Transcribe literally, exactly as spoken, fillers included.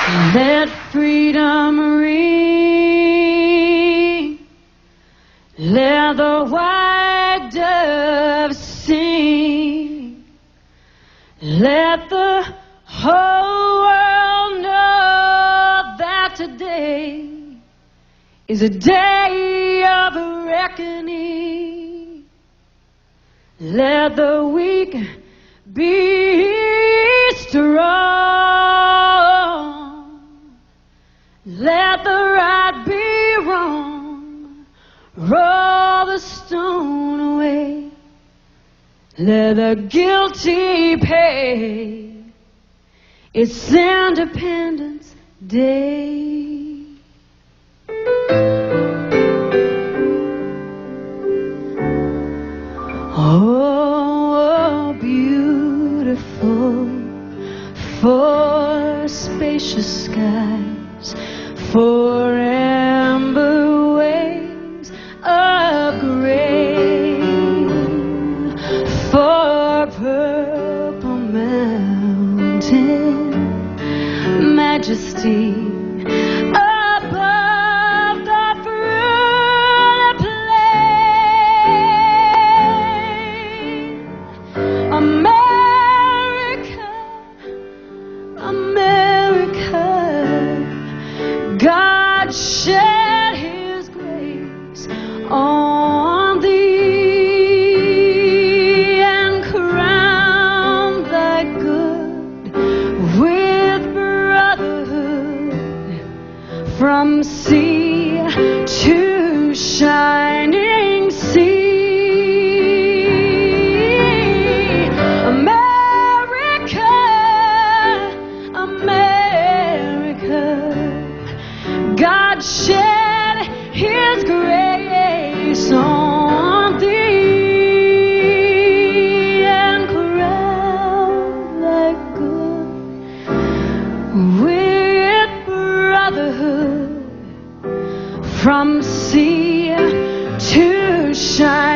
Let freedom ring, let the white dove sing, let the whole world know that today is a day of reckoning. Let the weak be strong, let the right be wrong, roll the stone away, let the guilty pay. It's Independence Day. Oh, beautiful for spacious skies, for amber waves of grain, for purple mountain majesty above the fruit plain. America, America, God shed His grace on thee and crowned thy good with brotherhood from sea to shining sea. America, America, God shed His grace on thee and crowned thy good with brotherhood from sea to shine.